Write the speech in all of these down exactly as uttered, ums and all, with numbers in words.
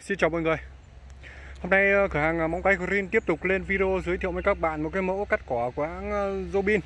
Xin chào mọi người. Hôm nay cửa hàng móng tay Green tiếp tục lên video giới thiệu với các bạn một cái mẫu cắt cỏ của hãng Robin.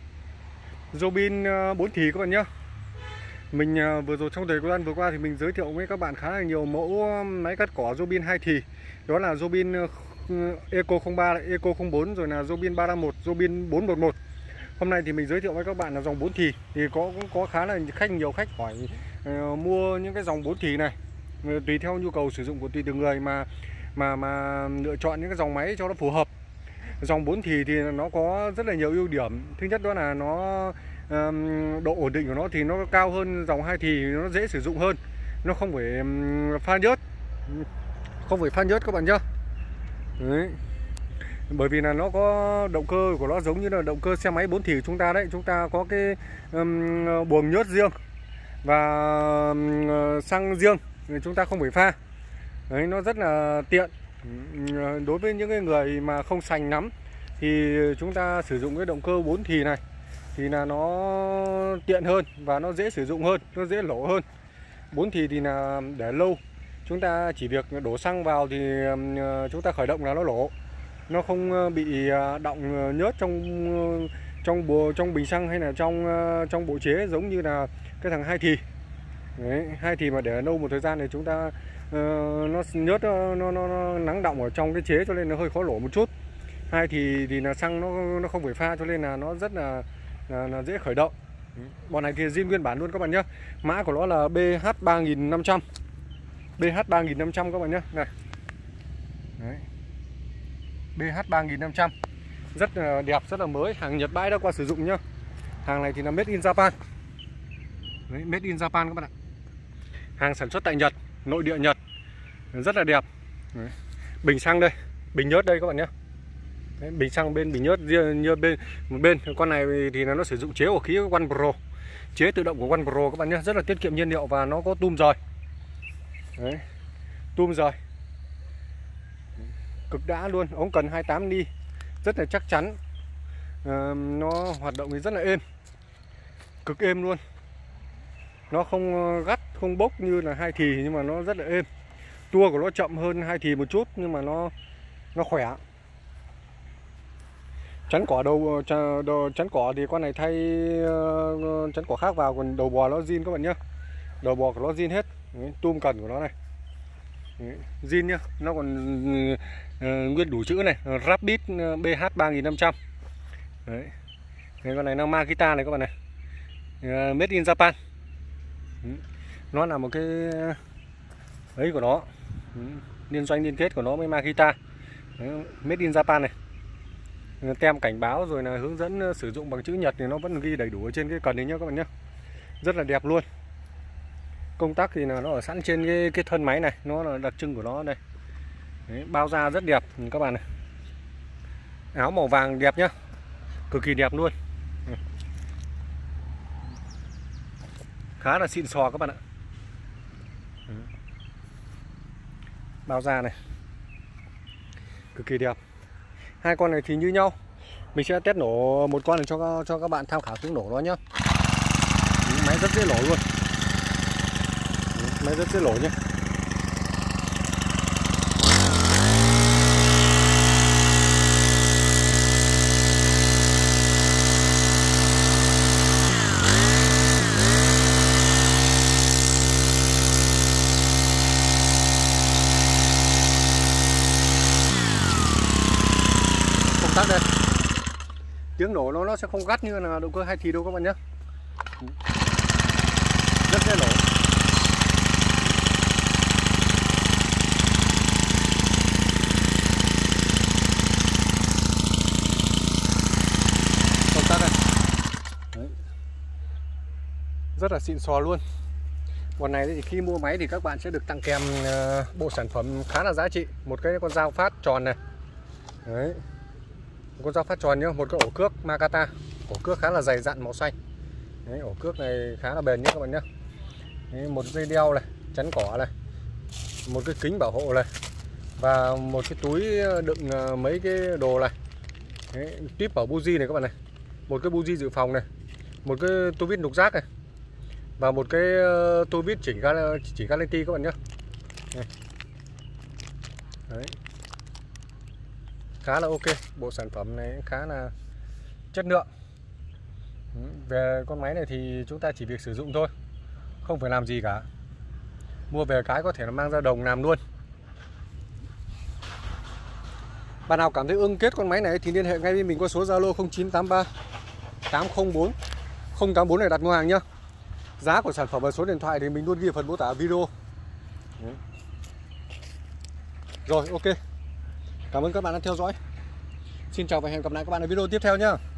Robin bốn thì các bạn nhé. Mình vừa rồi trong thời gian vừa qua thì mình giới thiệu với các bạn khá là nhiều mẫu máy cắt cỏ Robin hai thì. Đó là Robin Eco không ba, Eco không bốn, rồi là Robin ba năm một, Robin bốn một một. Hôm nay thì mình giới thiệu với các bạn là dòng bốn thì. Thì có cũng có khá là khách nhiều khách hỏi uh, mua những cái dòng bốn thì này. Tùy theo nhu cầu sử dụng của tùy từng người mà mà mà lựa chọn những cái dòng máy cho nó phù hợp. Dòng bốn thì thì nó có rất là nhiều ưu điểm. Thứ nhất đó là nó um, độ ổn định của nó thì nó cao hơn dòng hai thì, nó dễ sử dụng hơn, nó không phải um, pha nhớt, không phải pha nhớt các bạn nhá. Đấy. Bởi vì là nó có động cơ của nó giống như là động cơ xe máy bốn thì của chúng ta đấy, chúng ta có cái um, buồng nhớt riêng và um, xăng riêng, chúng ta không phải pha. Đấy, nó rất là tiện đối với những cái người mà không sành lắm thì chúng ta sử dụng cái động cơ bốn thì này thì là nó tiện hơn và nó dễ sử dụng hơn, nó dễ lỗ hơn. bốn thì thì là để lâu, chúng ta chỉ việc đổ xăng vào thì chúng ta khởi động là nó lỗ, nó không bị đọng nhớt trong trong bộ trong bình xăng hay là trong trong bộ chế giống như là cái thằng hai thì. Đấy, hai thì mà để lâu một thời gian thì chúng ta uh, nó nhớt nó, nó, nó nắng đọng ở trong cái chế cho nên nó hơi khó lỗ một chút. Hai thì thì là xăng nó nó không phải pha cho nên là nó rất là là, là dễ khởi động. Bọn này thì zin nguyên bản luôn các bạn nhé. Mã của nó là B H ba nghìn năm trăm. B H ba nghìn năm trăm các bạn nhé. Này. Đấy. B H ba nghìn năm trăm. Rất là đẹp, rất là mới, hàng Nhật bãi đã qua sử dụng nhá. Hàng này thì là made in Japan. Đấy, made in Japan các bạn ạ. Hàng sản xuất tại Nhật, nội địa Nhật, rất là đẹp. Đấy. Bình xăng đây, bình nhớt đây các bạn nhé. Đấy, bình xăng bên bình nhớt như bên một bên. Con này thì nó sử dụng chế của khí One Pro, chế tự động của One Pro các bạn nhé, rất là tiết kiệm nhiên liệu và nó có tum rời. Đấy, tum rời cực đã luôn, ống cần hai mươi tám ni, rất là chắc chắn. À, nó hoạt động thì rất là êm, cực êm luôn. Nó không gắt, không bốc như là hai thì nhưng mà nó rất là êm. Tua của nó chậm hơn hai thì một chút nhưng mà nó nó khỏe. Chắn cỏ đầu, đầu chắn cỏ thì con này thay uh, chắn cỏ khác vào, còn đầu bò nó zin các bạn nhé. Đầu bò của nó zin hết. Đấy, tum cần của nó này. Đấy, zin nhá, nó còn uh, nguyên đủ chữ này, Rapid B H ba nghìn năm trăm. Đấy. Đấy, con này là Makita này các bạn này. Uh, made in Japan. Nó là một cái ấy của nó, liên doanh liên kết của nó với Makita. Đấy, made in Japan này. Tem cảnh báo rồi là hướng dẫn sử dụng bằng chữ Nhật thì nó vẫn ghi đầy đủ ở trên cái cần đấy nhá các bạn nhé. Rất là đẹp luôn. Công tắc thì là nó ở sẵn trên cái, cái thân máy này, nó là đặc trưng của nó đây. Đấy, bao da rất đẹp các bạn này. Áo màu vàng đẹp nhá, cực kỳ đẹp luôn. Khá là xịn sò các bạn ạ. Bao da này cực kỳ đẹp. Hai con này thì như nhau. Mình sẽ test nổ một con này cho cho các bạn tham khảo tiếng nổ nó nhé. Máy rất dễ nổ luôn. Máy rất dễ nổ nhé. Tắt đây. Tiếng nổ nó nó sẽ không gắt như là động cơ hai thì đâu các bạn nhé. Rất dễ nổ. Không tắt đây. Đấy. Rất là xịn sò luôn. Bọn này thì khi mua máy thì các bạn sẽ được tặng kèm bộ sản phẩm khá là giá trị. Một cái con dao phát tròn này. Đấy. Một con dao phát tròn nhá, một cái ổ cước Makata, ổ cước khá là dày dặn màu xanh. Đấy, ổ cước này khá là bền nhé các bạn nhé. Đấy, một dây đeo này, chắn cỏ này, một cái kính bảo hộ này và một cái túi đựng mấy cái đồ này. Đấy, tiếp bảo buji này các bạn này, một cái buji dự phòng này, một cái tô vít nục rác này và một cái tô vít chỉnh ga chỉnh galanti các bạn nhé. Đấy, khá là ok, bộ sản phẩm này khá là chất lượng. Về con máy này thì chúng ta chỉ việc sử dụng thôi, không phải làm gì cả. Mua về cái có thể là mang ra đồng làm luôn. Bạn nào cảm thấy ưng kết con máy này thì liên hệ ngay với mình qua số Zalo không chín tám ba tám không bốn không tám bốn để đặt mua hàng nhá. Giá của sản phẩm và số điện thoại thì mình luôn ghi ở phần mô tả video. Rồi, ok. Cảm ơn các bạn đã theo dõi. Xin chào và hẹn gặp lại các bạn ở video tiếp theo nhá.